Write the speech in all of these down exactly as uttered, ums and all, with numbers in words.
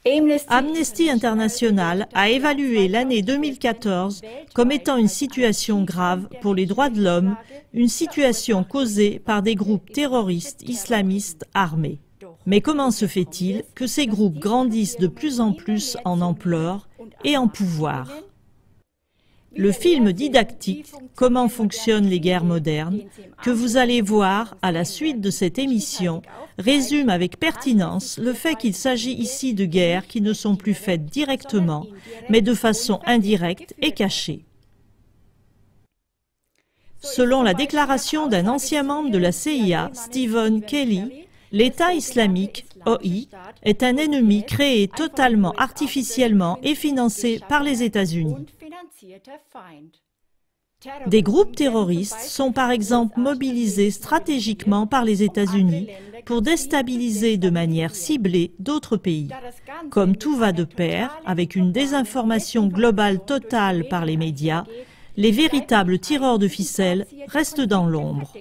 Amnesty International a évalué l'année deux mille quatorze comme étant une situation grave pour les droits de l'homme, une situation causée par des groupes terroristes islamistes armés. Mais comment se fait-il que ces groupes grandissent de plus en plus en ampleur et en pouvoir? Le film didactique « Comment fonctionnent les guerres modernes » que vous allez voir à la suite de cette émission résume avec pertinence le fait qu'il s'agit ici de guerres qui ne sont plus faites directement, mais de façon indirecte et cachée. Selon la déclaration d'un ancien membre de la C I A, Stephen Kelly, l'État islamique, O I, est un ennemi créé totalement artificiellement et financé par les États-Unis. Des groupes terroristes sont par exemple mobilisés stratégiquement par les États-Unis pour déstabiliser de manière ciblée d'autres pays. Comme tout va de pair avec une désinformation globale totale par les médias, les véritables tireurs de ficelles restent dans l'ombre.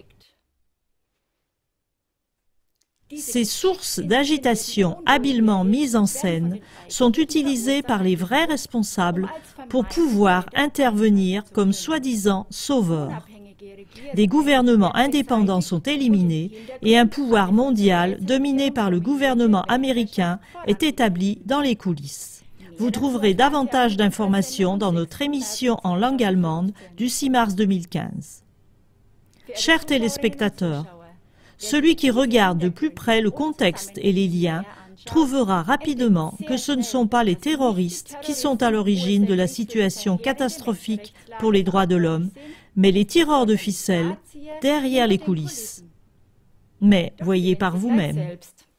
Ces sources d'agitation habilement mises en scène sont utilisées par les vrais responsables pour pouvoir intervenir comme soi-disant sauveurs. Des gouvernements indépendants sont éliminés et un pouvoir mondial dominé par le gouvernement américain est établi dans les coulisses. Vous trouverez davantage d'informations dans notre émission en langue allemande du six mars deux mille quinze. Chers téléspectateurs, celui qui regarde de plus près le contexte et les liens trouvera rapidement que ce ne sont pas les terroristes qui sont à l'origine de la situation catastrophique pour les droits de l'homme, mais les tireurs de ficelles derrière les coulisses. Mais voyez par vous-même.